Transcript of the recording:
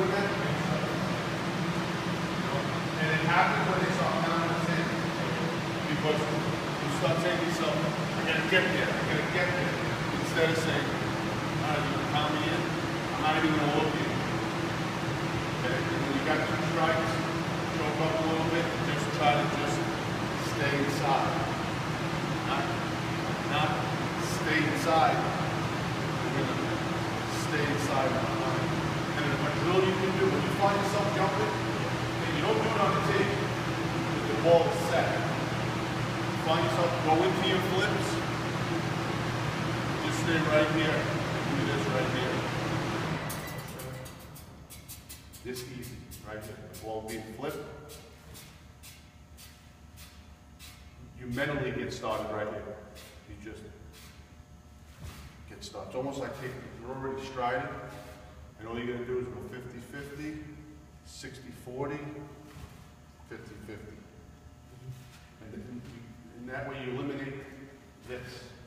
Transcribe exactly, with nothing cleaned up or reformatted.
doing that, they start. You know? And it happens when they start pounding us in. Because you start saying to yourself, I gotta get there, I gotta get there. Instead of saying, all right, you're gonna pound me in, I'm not even gonna look at you. Okay? And when you got two strikes, choke up a little bit, just try to just stay inside. Not, not stay inside. You're gonna stay inside my mind. And then what drill you can do, when you find yourself jumping, and you don't do it on the table, because the ball is set. Find yourself, go into your flips, just stay right here, do this right here. This easy, right here, the ball being flipped. You mentally get started right here. You just get started. It's almost like taking, you're already striding, and all you're gonna do is go fifty fifty, sixty forty, fifty fifty. And then you, and that way you eliminate this.